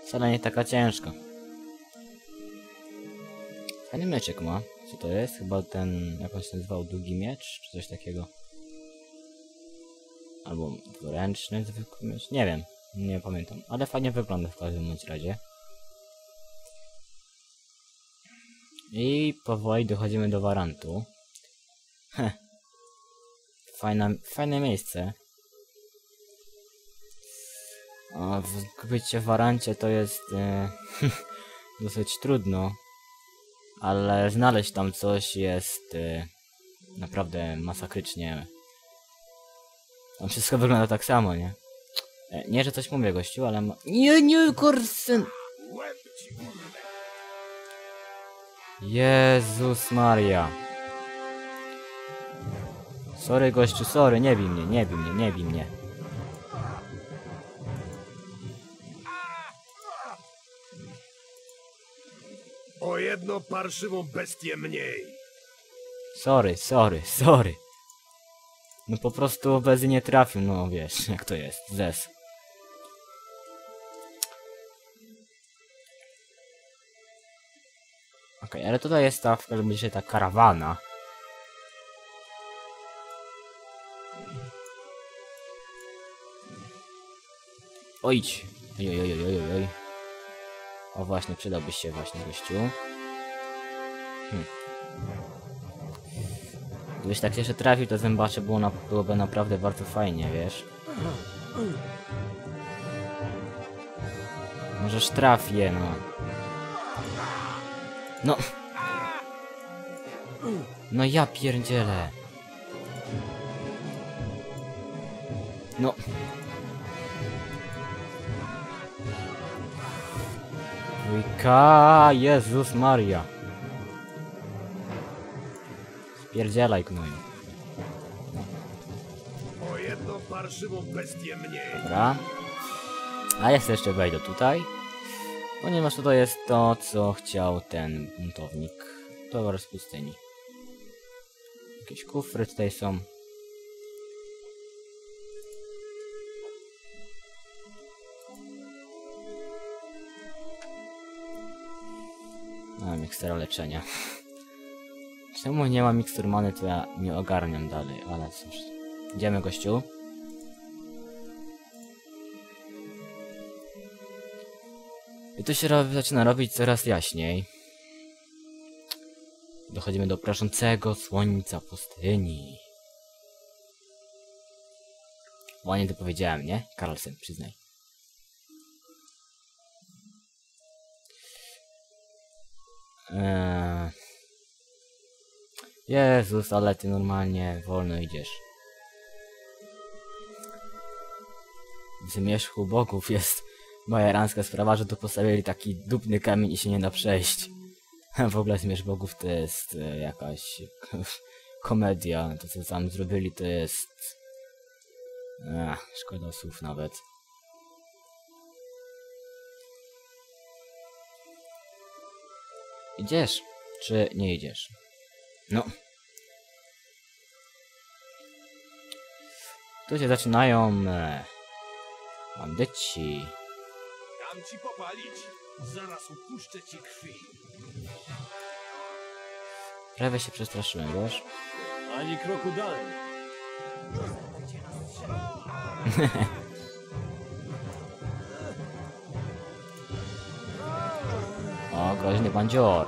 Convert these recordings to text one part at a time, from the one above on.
Wcale nie taka ciężka. Fajny mieczek ma. Co to jest? Chyba ten, jak on się nazywał, długi miecz? Czy coś takiego? Albo dwuręczny zwykły miecz? Nie wiem. Nie pamiętam. Ale fajnie wygląda w każdym bądź razie. I powoli dochodzimy do Warantu. Heh. Fajne miejsce. A bycie w Warancie to jest dosyć trudno. Ale znaleźć tam coś jest naprawdę masakrycznie. Tam wszystko wygląda tak samo, nie? Nie, że coś mówię, gościu, ale ma... Nie, kursyn! Jezus Maria. Sorry, gościu, sorry, nie bij mnie, nie bij mnie, nie bij mnie. O jedną parszywą bestię mniej. Sorry. No po prostu bez nie trafił, no wiesz, jak to jest, zes. Okej, ale tutaj jest ta, w każdym razie ta karawana. Ojdź. Oj. O właśnie, przydałbyś się właśnie, gościu. Gdybyś tak jeszcze trafił, to zębacze byłoby naprawdę bardzo fajnie, wiesz. Możesz trafię, no. No ja pierdzielę. No. Wujka, Jezus Maria. Spierdzielaj, gnoju. O jedną parszywą bestię mniej. Dobra. A ja sobie jeszcze wejdę tutaj. Ponieważ tutaj jest to, co chciał ten buntownik. Towar z pustyni. Jakieś kufry tutaj są. A, mikstura leczenia. Czemu nie ma mikstur many, to ja nie ogarniam dalej, ale cóż. Idziemy, gościu. I tu się zaczyna robić coraz jaśniej. Dochodzimy do praszącego słońca pustyni. Ładnie to powiedziałem, nie? Carlsen, przyznaj. Jezus, ale ty normalnie wolno idziesz. W zmierzchu bogów jest bajeranska sprawa, że tu postawili taki dupny kamień i się nie da przejść. W ogóle zmierzch bogów to jest jakaś komedia. To co tam zrobili to jest... szkoda słów nawet. Idziesz? Czy nie idziesz? No. Tu się zaczynają bandyci. Dam ci popalić. Zaraz upuszczę ci krwi. Prawie się przestraszyłem, wiesz? Ani kroku dalej. O, groźny bandzior.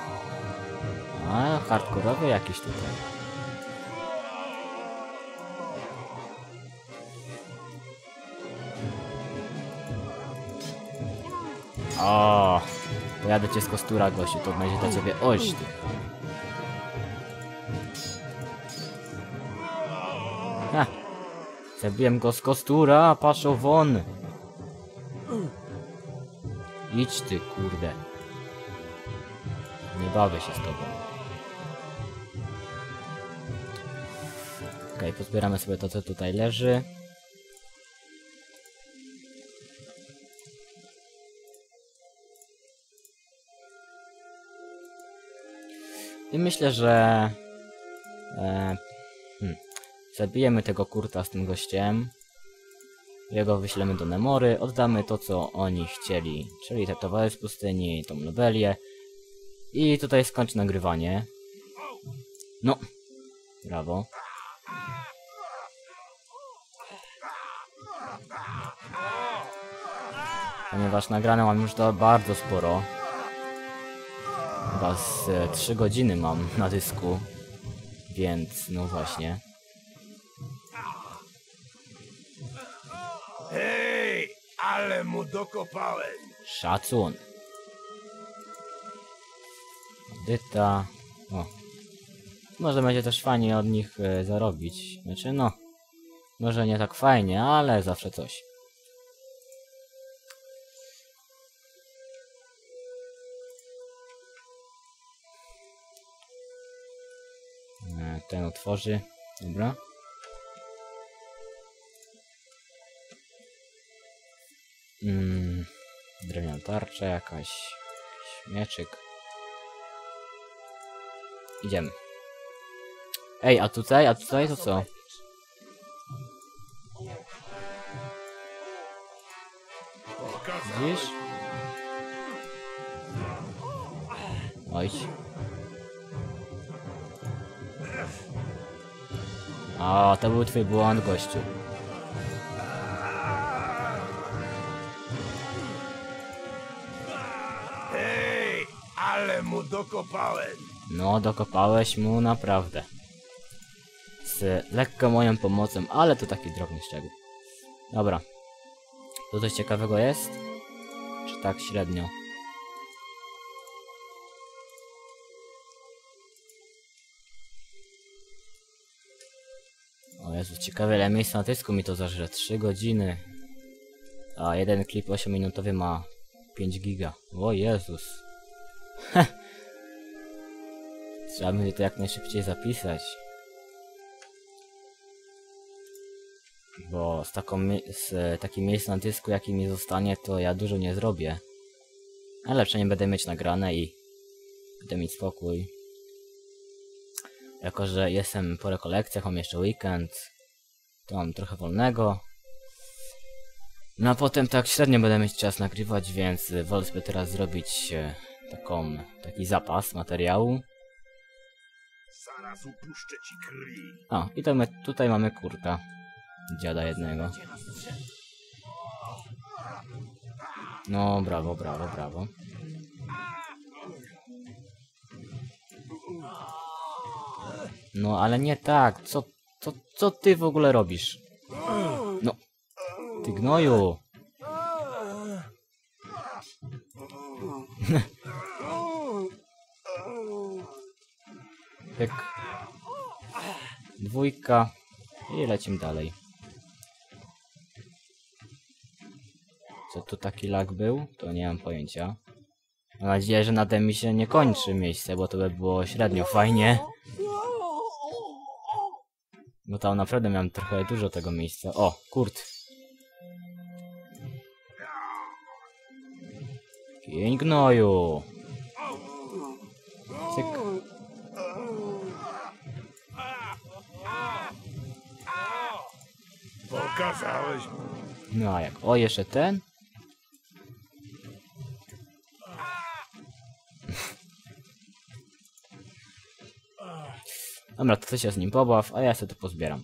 A, hardkorowy jakiś tutaj. O, pojadę cię z kostura, gościu, to będzie dla ciebie oś ty. Ha! Zabiłem go z kostura, paszą won. Idź ty, kurde. Nie bawię się z tobą. Okej, pozbieramy sobie to, co tutaj leży. I myślę, że... zabijemy tego kurta z tym gościem. Jego wyślemy do Nemory, oddamy to, co oni chcieli, czyli te towary z pustyni, tą nobelię. I tutaj skończę nagrywanie. No, brawo. Ponieważ nagrane mam już to bardzo sporo. Chyba z 3 godziny mam na dysku. Więc, no właśnie. Hej, ale mu dokopałem. Szacun. Dyta. O. Może będzie też fajnie od nich zarobić. Znaczy no. Może nie tak fajnie, ale zawsze coś. Ten otworzy. Dobra. Drewniana tarcza jakaś. Jakiś mieczyk. Idziemy. Ej, a tutaj to co? Widzisz? Oj. O, to był twój błąd, gościu. Hej, ale mu dokopałem. No, dokopałeś mu naprawdę. Z lekko moją pomocą, ale to taki drobny szczegół. Dobra. To coś ciekawego jest? Czy tak średnio? O Jezu, ciekawe ile miejsca na dysku mi to zażre. 3 godziny. A jeden klip 8-minutowy ma 5 giga. O Jezus. Trzeba będzie to jak najszybciej zapisać. Bo z takim miejscem na dysku, jaki mi zostanie, to ja dużo nie zrobię. Ale przynajmniej będę mieć nagrane i będę mieć spokój. Jako że jestem po rekolekcjach, mam jeszcze weekend, to mam trochę wolnego. No a potem tak średnio będę mieć czas nagrywać, więc wolę sobie teraz zrobić taki zapas materiału. Zaraz upuszczę ci krwi. A, i to tutaj mamy kurka. Dziada jednego. No, brawo, brawo, brawo. No, ale nie tak. Co ty w ogóle robisz? No, ty gnoju. Pyk. Dwójka. I lecimy dalej. Co tu taki lag był? To nie mam pojęcia. Mam nadzieję, że na tym mi się nie kończy miejsce, bo to by było średnio fajnie. Bo tam naprawdę miałem trochę dużo tego miejsca. O, kurt. Kień gnoju. Cyk. Pokazałeś mu. No a jak? O, jeszcze ten? Dobra, to ty się z nim pobaw, a ja sobie to pozbieram.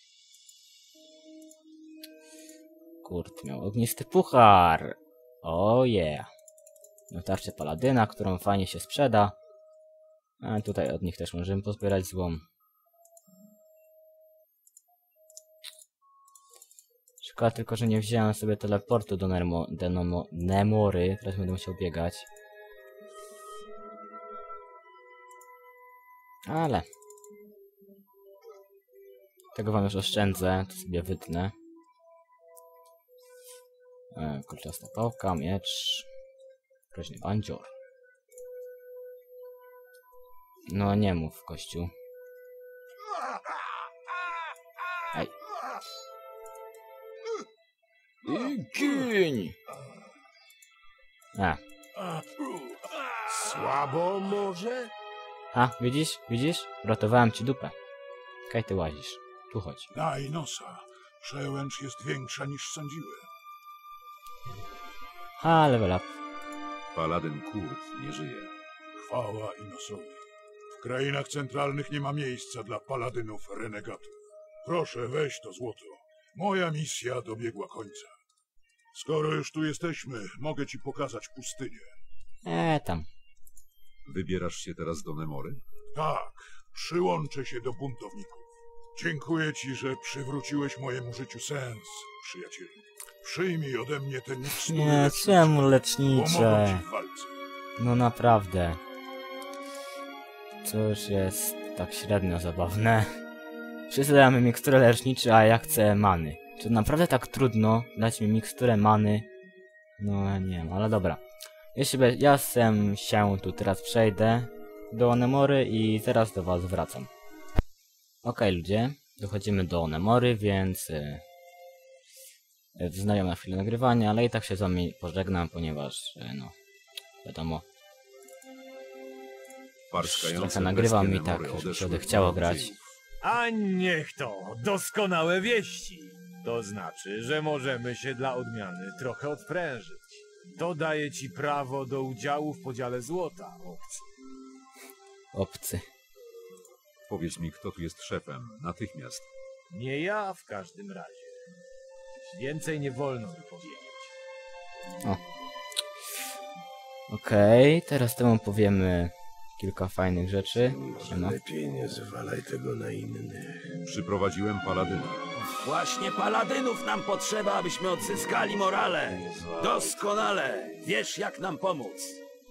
Kurt miał ognisty puchar. Oh yeah. No tarczę paladyna, którą fajnie się sprzeda. A tutaj od nich też możemy pozbierać złom. Szkoda tylko, że nie wziąłem sobie teleportu do Nemory. Teraz będę musiał biegać. Ale tego wam już oszczędzę, to sobie wytnę. Kolczasta pałka, miecz. Groźny bandzior. No nie mów, kościół. Ej. I kiń! Słabo może? A, widzisz? Widzisz? Ratowałem ci dupę. Kaj ty łazisz. Tu chodź. Daj nosa. Przełęcz jest większa niż sądziłem. Ha, level up. Paladyn Kurt nie żyje. Chwała Inosowi. W krainach centralnych nie ma miejsca dla paladynów renegatów. Proszę, weź to złoto. Moja misja dobiegła końca. Skoro już tu jesteśmy, mogę ci pokazać pustynię. Tam. Wybierasz się teraz do Nemory? Tak, przyłączę się do buntowników. Dziękuję ci, że przywróciłeś mojemu życiu sens, przyjacielu. Przyjmij ode mnie ten miksturę Nie, leczniczą. czemu Pomogą lecznicze? ci w walce. No naprawdę. To już jest tak średnio zabawne. Wszyscy damy miksturę leczniczą, a ja chcę many. Czy naprawdę tak trudno dać mi miksturę many? No nie wiem, ale dobra. Jeśli ja się tu teraz przejdę do Nemory i zaraz do was wracam. Okej, ludzie, dochodzimy do Nemory, więc wznawiam na chwilę nagrywania, ale i tak się z wami pożegnam, ponieważ no wiadomo, Parskające trochę nagrywam bestie i tak Nemory już mi się odeszły odechciało do grać. dziejów. A niech to, doskonałe wieści. To znaczy, że możemy się dla odmiany trochę odprężyć. To daje ci prawo do udziału w podziale złota, obcy. Obcy. Powiedz mi, kto tu jest szefem, natychmiast. Nie ja w każdym razie. Więcej nie wolno mi powiedzieć. Okej, teraz temu powiemy kilka fajnych rzeczy. Siema. Lepiej nie zwalaj tego na innych. Przyprowadziłem paladyna. Właśnie paladynów nam potrzeba, abyśmy odzyskali morale. Doskonale. Wiesz, jak nam pomóc.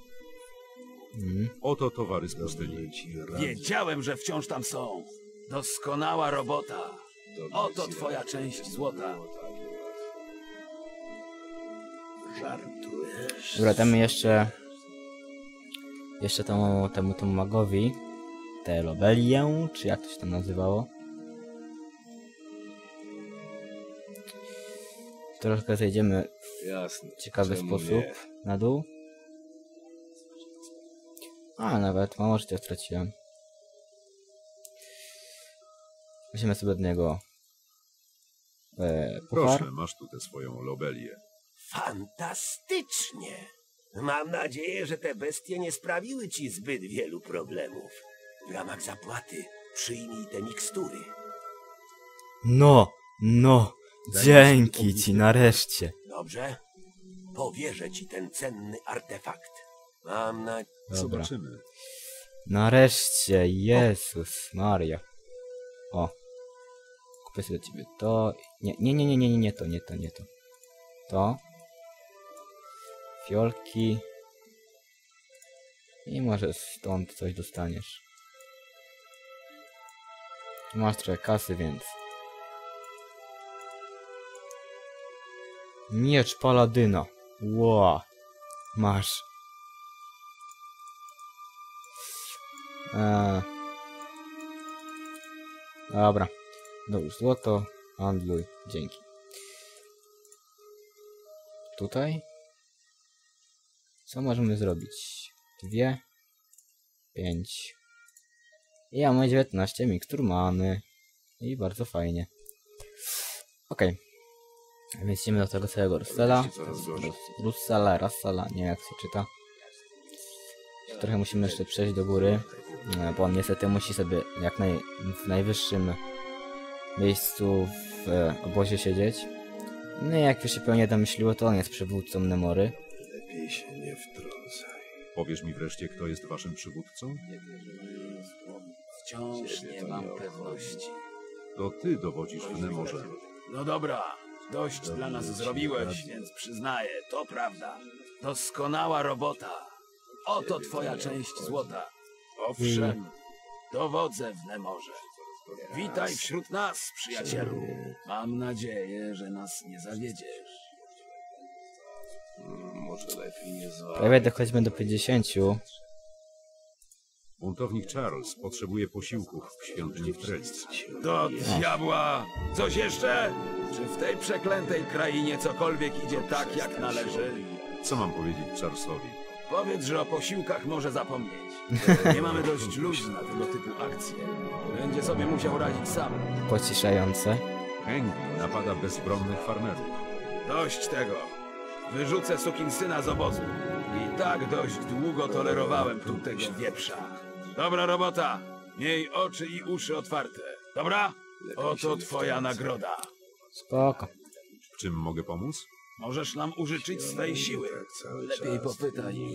Oto towary z pustyni. Wiedziałem, że wciąż tam są. Doskonała robota. Oto twoja część złota. Żartujesz? Dobra, damy jeszcze temu magowi tę lobelię, czy jak to się tam nazywało. Troszkę zejdziemy Jasne. w ciekawy Czemu sposób nie? na dół. A, nawet mało życia straciłem. Weźmiemy sobie od niego puchar. Proszę, masz tu tę swoją lobelię. Fantastycznie! Mam nadzieję, że te bestie nie sprawiły ci zbyt wielu problemów. W ramach zapłaty przyjmij te mikstury. No, dzięki ci, nareszcie. Dobrze? Powierzę ci ten cenny artefakt. Mam na... Dobra. Zobaczymy. Nareszcie, Jezus Maria. O. Kupię sobie dla ciebie to. Nie to. To. Fiolki. I może stąd coś dostaniesz. Masz trochę kasy, więc. Miecz paladyna. Ła. Masz. Dobra. Dobrze, złoto. Handluj. Dzięki. Tutaj. Co możemy zrobić? 2. 5. I ja mam 19 mikstur mamy. I bardzo fajnie. Okej. Więc idziemy do tego całego Russela. Russela, nie wiem jak się czyta. Trochę musimy jeszcze przejść do góry. Bo on niestety musi sobie w najwyższym miejscu w obozie siedzieć. No i jak już się pewnie domyśliło, to on jest przywódcą Nemory. Lepiej się nie wtrącaj. Powiesz mi wreszcie, kto jest waszym przywódcą? Wciąż nie mam pewności. To ty dowodzisz w Nemorze. No dobra, dość dla nas zrobiłeś, więc przyznaję, to prawda. Doskonała robota. Oto twoja część złota. Owszem, dowodzę w Nemorze. Witaj wśród nas, przyjacielu. Mam nadzieję, że nas nie zawiedziesz. Może lepiej nie zwalaj. Prawie dochodzimy do 50. Buntownik Charles potrzebuje posiłków w świątyni w Trellis. Do diabła! Coś jeszcze? Czy w tej przeklętej krainie cokolwiek idzie tak, jak należy? Co mam powiedzieć Charlesowi? Powiedz, że o posiłkach może zapomnieć. Nie mamy dość ludzi na tego typu akcje. Będzie sobie musiał radzić sam. Pociszające. Hengi napada bezbronnych farmerów. Dość tego. Wyrzucę sukinsyna z obozu. I tak dość długo tolerowałem tu tego wieprza. Dobra robota. Miej oczy i uszy otwarte. Dobra? Oto twoja nagroda. Spoko. W czym mogę pomóc? Możesz nam użyczyć swej siły. Lepiej popytaj.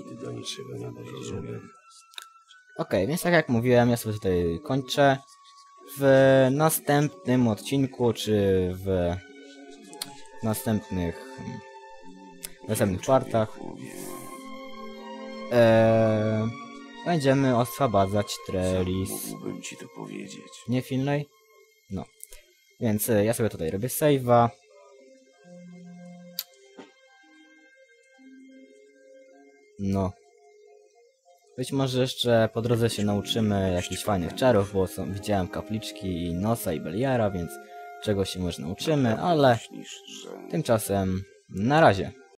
Okej, więc tak jak mówiłem, ja sobie tutaj kończę. W następnym odcinku, czy w następnych partach będziemy oswabadzać Trellis. Mógłbym ci to powiedzieć. Nie Finlay? No. Więc ja sobie tutaj robię save'a. No. Być może jeszcze po drodze się nauczymy jakichś fajnych czarów, bo widziałem kapliczki i Nosa i Beliara, więc czegoś się może nauczymy, ale tymczasem na razie.